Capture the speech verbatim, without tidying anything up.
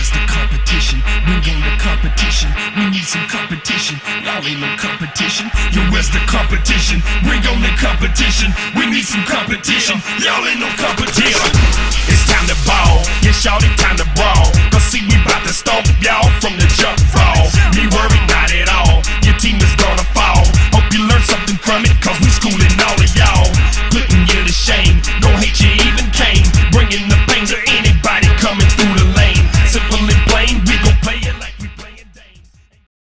where's the competition? Bring on the competition. We need some competition. Y'all ain't no competition. Yo, where's the competition? Bring on the competition. We need some competition. Y'all ain't no competition. It's time to ball. Yeah, shawty, time to brawl. Cause see, we bout to stomp y'all from the